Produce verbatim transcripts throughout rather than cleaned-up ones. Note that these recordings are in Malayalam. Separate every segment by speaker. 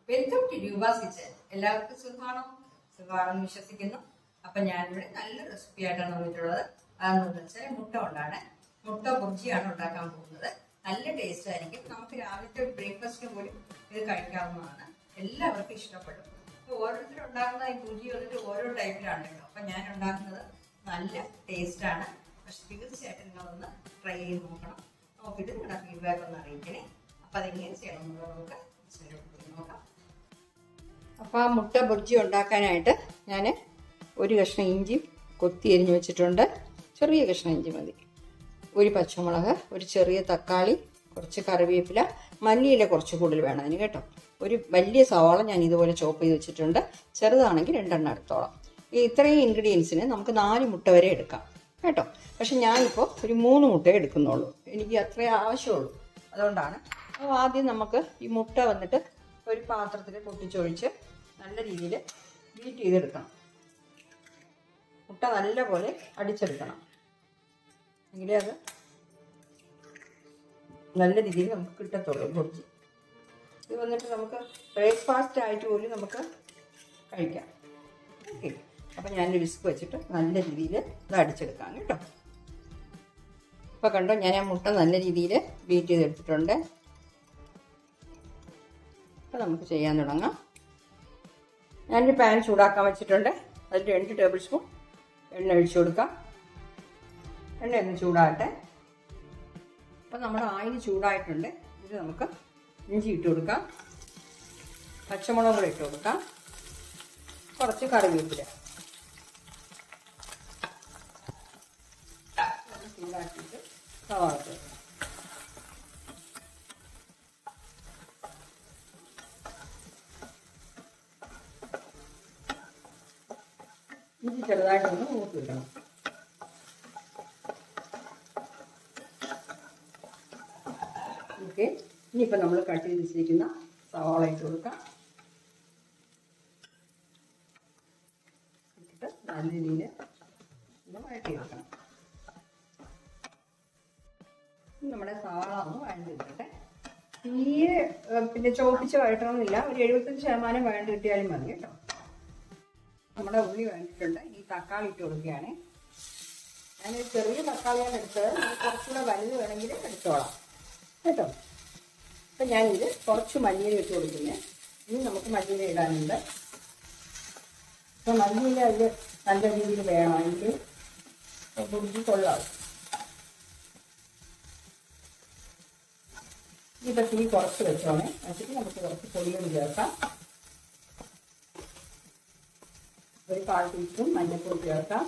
Speaker 1: Welcome to Roopa's kitchen. എല്ലാവർക്കും സുഖമാണോ? സുഖമാണെന്ന് വിശ്വസിക്കുന്നു. അപ്പൊ ഞാനിവിടെ നല്ല റെസിപ്പി ആയിട്ടാണ് വന്നിട്ടുള്ളത്. അതെന്ന് വെച്ചാൽ മുട്ട കൊണ്ടാണ്. മുട്ട ബുർജിയാണ് ഉണ്ടാക്കാൻ പോകുന്നത്. നല്ല ടേസ്റ്റ് ആയിരിക്കും. നമുക്ക് രാവിലത്തെ ബ്രേക്ക്ഫാസ്റ്റിന് പോലും ഇത് കഴിക്കാവുന്നതാണ്. എല്ലാവർക്കും ഇഷ്ടപ്പെടും. അപ്പൊ ഓരോരുത്തരും ഉണ്ടാക്കുന്ന ഈ ബുർജി വന്നിട്ട് ഓരോ ടൈപ്പിലാണ് കേട്ടോ. അപ്പൊ ഞാൻ ഉണ്ടാക്കുന്നത് നല്ല ടേസ്റ്റ് ആണ്. പക്ഷെ തീർച്ചയായിട്ടും നിങ്ങളൊന്ന് ട്രൈ ചെയ്ത് നോക്കണം. നോക്കിയിട്ട് നിങ്ങളുടെ ഫീഡ്ബാക്ക് ഒന്ന് അറിയിക്കണേ. അപ്പൊ അതെങ്ങനെ ചെയ്യണം എന്നുള്ളത് നമുക്ക് നോക്കാം. അപ്പോൾ ആ മുട്ട ബുർജി ഉണ്ടാക്കാനായിട്ട് ഞാൻ ഒരു കഷ്ണം ഇഞ്ചി കൊത്തി എരിഞ്ഞ് വെച്ചിട്ടുണ്ട്. ചെറിയ കഷ്ണം ഇഞ്ചി മതി. ഒരു പച്ചമുളക്, ഒരു ചെറിയ തക്കാളി, കുറച്ച് കറിവേപ്പില, മല്ലിയില കുറച്ച് കൂടുതൽ വേണം അതിന് കേട്ടോ. ഒരു വലിയ സവാള ഞാൻ ഇതുപോലെ ചോപ്പ് ചെയ്ത് വെച്ചിട്ടുണ്ട്. ചെറുതാണെങ്കിൽ രണ്ടെണ്ണം എടുത്തോളാം. ഈ ഇത്രയും ഇൻഗ്രീഡിയൻസിന് നമുക്ക് നാല് മുട്ട വരെ എടുക്കാം കേട്ടോ. പക്ഷെ ഞാനിപ്പോൾ ഒരു മൂന്ന് മുട്ടയെ എടുക്കുന്നുള്ളൂ. എനിക്ക് അത്രേ ആവശ്യമുള്ളൂ. അതുകൊണ്ടാണ്. അപ്പോൾ ആദ്യം നമുക്ക് ഈ മുട്ട വന്നിട്ട് ഒരു പാത്രത്തിൽ പൊട്ടിച്ചൊഴിച്ച് നല്ല രീതിയിൽ ബീറ്റ് ചെയ്തെടുക്കണം. മുട്ട നല്ലപോലെ അടിച്ചെടുക്കണം. എങ്കിലേ അത് നല്ല രീതിയിൽ നമുക്ക് കിട്ടത്തുള്ളൂ ബുർജി. ഇത് വന്നിട്ട് നമുക്ക് ബ്രേക്ക്ഫാസ്റ്റ് ആയിട്ട് പോലും നമുക്ക് കഴിക്കാം. ഓക്കെ. അപ്പം ഞാനൊരു വിസ്ക് വെച്ചിട്ട് നല്ല രീതിയിൽ ഇത് അടിച്ചെടുക്കാം കേട്ടോ. ഇപ്പോൾ കണ്ടോ, ഞാൻ ആ മുട്ട നല്ല രീതിയിൽ ബീറ്റ് ചെയ്തെടുത്തിട്ടുണ്ട്. അപ്പോൾ നമുക്ക് ചെയ്യാൻ തുടങ്ങാം. ഞാനൊരു പാൻ ചൂടാക്കാൻ വെച്ചിട്ടുണ്ട്. അതിൽ രണ്ട് ടേബിൾ സ്പൂൺ എണ്ണ ഒഴിച്ചു കൊടുക്കാം. എണ്ണ ഒന്ന് ചൂടാകട്ടെ. അപ്പം നമ്മുടെ ആയിൽ ചൂടായിട്ടുണ്ട്. ഇത് നമുക്ക് ഇഞ്ചി ഇട്ട് കൊടുക്കാം. പച്ചമുളകും കൂടെ ഇട്ട് കൊടുക്കാം. കുറച്ച് കറിവേപ്പില ചൂടാക്കിയിട്ട് സവാള ചേർക്കാം. ഇഞ്ചി ചെറുതായിട്ടൊന്ന് മൂത്ത് കിട്ടണം. ഓക്കെ. ഇനിയിപ്പോൾ നമ്മൾ കട്ട് ചെയ്ത് വെച്ചിരിക്കുന്ന സവാള ഇട്ട് കൊടുക്കാം. ഇട്ടിട്ട് നല്ല രീതിയിൽ ഒന്ന് വഴറ്റി വെക്കണം. നമ്മുടെ സവാള ഒന്ന് വഴണ്ടി കിട്ടട്ടെ. തീരെ പിന്നെ ചോപ്പിച്ച് വഴറ്റണമെന്നില്ല. ഒരു എഴുപത്തഞ്ച് ശതമാനം വഴണ്ടി കിട്ടിയാലും മതി കേട്ടോ. നമ്മുടെ ഉള്ളി വേണ്ടിയിട്ടുണ്ട്. ഈ തക്കാളി ഇട്ട് കൊടുക്കുകയാണ്. ഞാനൊരു ചെറിയ തക്കാളിയാണ് എടുത്തത്. കുറച്ചുകൂടെ വലുത് വേണമെങ്കിൽ എടുത്തോളാം കേട്ടോ. അപ്പം ഞാനിത് കുറച്ച് മല്ലിയില ഇട്ട് കൊടുക്കുന്നത്. ഇനി നമുക്ക് മല്ലിയില ഇടാനുണ്ട്. അപ്പം മല്ലിയില അതിൽ നല്ല രീതിയിൽ വേണമെങ്കിൽ ബുർജി കൊള്ളാവും. ഇപ്പം തീ കുറച്ച് വെച്ചോണേ. വെച്ചിട്ട് നമുക്ക് കുറച്ച് പൊടികൾ ചേർക്കാം. ഒരു കാൽ ടീസ്പൂൺ മഞ്ഞൾപ്പൊടി ചേർക്കാം.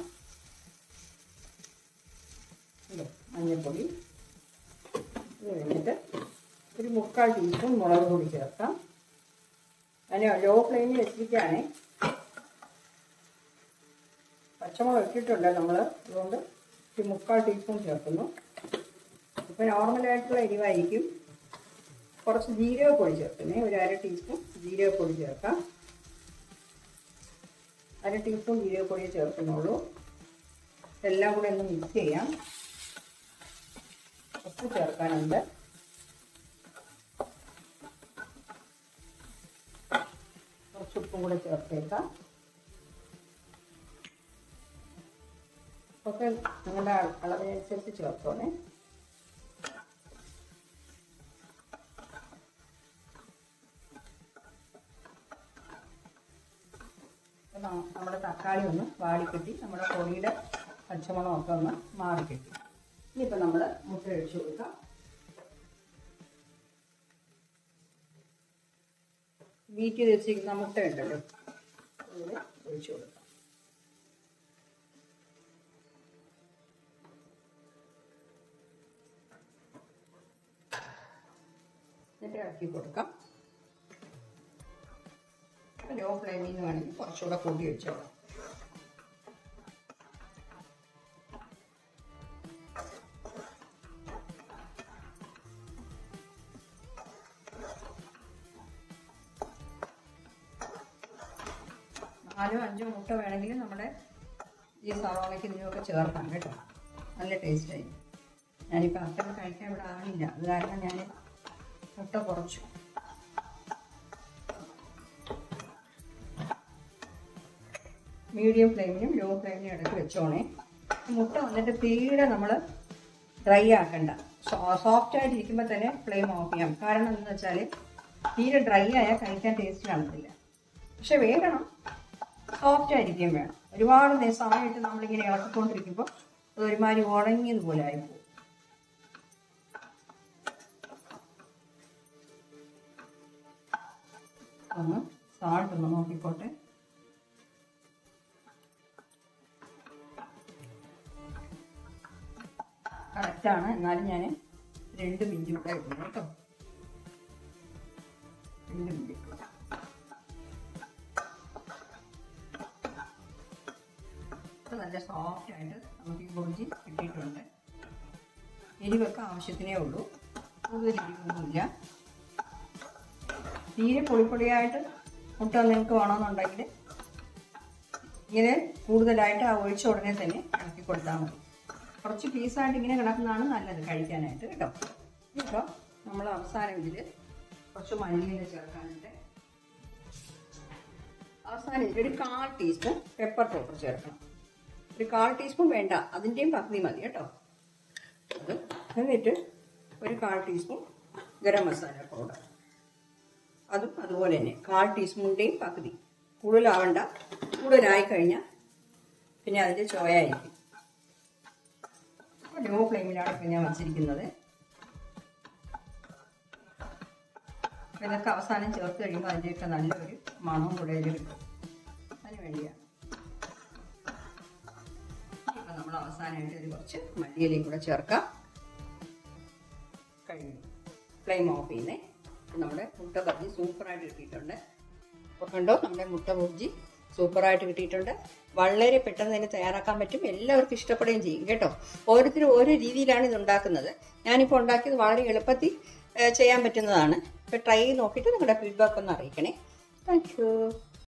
Speaker 1: മഞ്ഞൾപ്പൊടി ഇത് കഴിഞ്ഞിട്ട് ഒരു മുക്കാൽ ടീസ്പൂൺ മുളക് പൊടി ചേർക്കാം. അതിന് ലോ ഫ്ലെയിമിൽ വെച്ചിരിക്കുകയാണ്. പച്ചമുളക് ഇട്ടിട്ടുണ്ട് നമ്മൾ. അതുകൊണ്ട് ഒരു മുക്കാൽ ടീസ്പൂൺ ചേർക്കുന്നു. ഇപ്പം നോർമലായിട്ടുള്ള എരിവായിരിക്കും. കുറച്ച് ജീരകപ്പൊടി ചേർക്കുന്നേ. ഒരു അര ടീസ്പൂൺ ജീരകപ്പൊടി ചേർക്കാം. അര ടീസ്പൂൺ ജീരകപ്പൊടിയെ ചേർക്കുന്നുള്ളൂ. എല്ലാം കൂടെ ഒന്ന് മിക്സ് ചെയ്യാം. ഉപ്പ് ചേർക്കാനുണ്ട്. കുറച്ച് ഉപ്പും കൂടെ ചേർത്തേക്കാം. ഒക്കെ നിങ്ങളുടെ അളവിനനുസരിച്ച് ചേർത്തോണേ. നമ്മുടെ തക്കാളി ഒന്ന് വാടിക്കെട്ടി നമ്മുടെ പൊടിയുടെ പച്ചമുളകൊക്കെ ഒന്ന് മാറിക്കെട്ടി. ഇനിയിപ്പോൾ നമ്മൾ മുട്ട ഒഴിച്ചു കൊടുക്കാം. ബീറ്റ് ചെയ്ത് വെച്ചിരിക്കുന്ന മുട്ട ഉണ്ടല്ലോ, അതിൽ ഒഴിച്ചു കൊടുക്കാം. എന്നിട്ട് ഇറക്കി കൊടുക്കാം. ലോ ഫ്ലെയിമിൽ നിന്ന് വേണമെങ്കിൽ കുറച്ചുകൂടെ കൂട്ടി വെച്ചോളാം. നാലോ അഞ്ചോ മുട്ട വേണമെങ്കിൽ നമ്മുടെ ഈ സവാളയ്ക്ക് ഇതിനൊക്കെ ചേർക്കാം കേട്ടോ. നല്ല ടേസ്റ്റായി. ഞാനിപ്പോൾ അത്ര കഴിക്കാൻ ഇവിടെ ആളില്ല. അത് കാരണം ഞാൻ മുട്ട കുറച്ചു. മീഡിയം ഫ്ലെയിമിനും ലോ ഫ്ലെയിമിനും ഇടയ്ക്ക് വെച്ചോണേ. മുട്ട വന്നിട്ട് തീരെ നമ്മൾ ഡ്രൈ ആക്കണ്ട. സോഫ്റ്റ് ആയിട്ടിരിക്കുമ്പോൾ തന്നെ ഫ്ലെയിം ഓഫ് ചെയ്യാം. കാരണം എന്താണെന്ന് വെച്ചാൽ തീരെ ഡ്രൈ ആയാൽ കഴിക്കാൻ ടേസ്റ്റ് കാണത്തില്ല. പക്ഷെ വേഗണം സോഫ്റ്റ് ആയിരിക്കുകയും വേണം. ഒരുപാട് ദിവസമായിട്ട് നമ്മളിങ്ങനെ ഇളക്കിക്കൊണ്ടിരിക്കുമ്പോൾ അത് ഒരുമാതിരി ഉണങ്ങിയതുപോലെ ആയിപ്പോകും. ഒന്ന് സാൾട്ട് ഒന്ന് നോക്കിക്കോട്ടെ. കറക്റ്റാണ്. എന്നാലും ഞാൻ രണ്ട് മിനിറ്റ് കൂടെ ഇടുന്നു കേട്ടോ. രണ്ട് മിനിറ്റ് നല്ല സോഫ്റ്റ് ആയിട്ട് നമുക്ക് ഈ ബുർജി കിട്ടിയിട്ടുണ്ട്. എരിവൊക്കെ ആവശ്യത്തിനേ ഉള്ളൂ, കൂടുതൽ എരിവൊന്നുമില്ല. തീരെ പൊടിപ്പൊടിയായിട്ട് മുട്ട നിങ്ങൾക്ക് വേണമെന്നുണ്ടെങ്കിൽ ഇങ്ങനെ കൂടുതലായിട്ട് ആ ഒഴിച്ച ഉടനെ തന്നെ ഇളക്കി കൊടുത്താൽ മതി. കുറച്ച് പീസായിട്ട് ഇങ്ങനെ കിടക്കുന്നതാണ് നല്ലത് കഴിക്കാനായിട്ട് കേട്ടോ. ഇപ്പോൾ നമ്മൾ അവസാനം ഇതിൽ കുറച്ച് മല്ലിയില ചേർക്കാനുണ്ട്. അവസാനം ഇതിൽ ഒരു കാൽ ടീസ്പൂൺ പെപ്പർ പൗഡർ ചേർക്കണം. ഒരു കാൽ ടീസ്പൂൺ വേണ്ട, അതിൻ്റെയും പകുതി മതി കേട്ടോ. അത് എന്നിട്ട് ഒരു കാൽ ടീസ്പൂൺ ഗരം മസാല പൗഡർ, അതും അതുപോലെ തന്നെ കാൽ ടീസ്പൂണിൻ്റെയും പകുതി. കൂടുതലാവണ്ട, കൂടുതലായി കഴിഞ്ഞാൽ പിന്നെ അതിൻ്റെ ചോയായിരിക്കും. ലോ ഫ്ലെയിമിലാണ് ഇപ്പം ഞാൻ വച്ചിരിക്കുന്നത്. അപ്പം ഇതൊക്കെ അവസാനം ചേർത്ത് കഴിയുമ്പോൾ അതിൻ്റെയൊക്കെ നല്ലൊരു മണവും കൂടെ അതിൽ കിട്ടും. അതിന് വേണ്ടിയാണ്. അപ്പം നമ്മൾ അവസാനമായിട്ട് ഒരു കുറച്ച് മല്ലിയിലയും കൂടെ ചേർക്കാം. കഴിഞ്ഞു. ഫ്ലെയിം ഓഫ് ചെയ്യുന്നേ. നമ്മുടെ മുട്ട ബജ്ജി സൂപ്പറായിട്ട് കിട്ടിയിട്ടുണ്ട്. അപ്പോൾ കണ്ടോ, നമ്മുടെ മുട്ട ബജ്ജി സൂപ്പറായിട്ട് കിട്ടിയിട്ടുണ്ട്. വളരെ പെട്ടെന്ന് തന്നെ തയ്യാറാക്കാൻ പറ്റും. എല്ലാവർക്കും ഇഷ്ടപ്പെടുകയും ചെയ്യും കേട്ടോ. ഓരോരുത്തരും ഓരോ രീതിയിലാണ് ഇത് ഉണ്ടാക്കുന്നത്. ഞാനിപ്പോൾ ഉണ്ടാക്കിയത് വളരെ എളുപ്പത്തിൽ ചെയ്യാൻ പറ്റുന്നതാണ്. ഇപ്പോൾ ട്രൈ ചെയ്ത് നോക്കിയിട്ട് നിങ്ങളുടെ ഫീഡ്ബാക്ക് ഒന്ന് അറിയിക്കണേ. Thank you.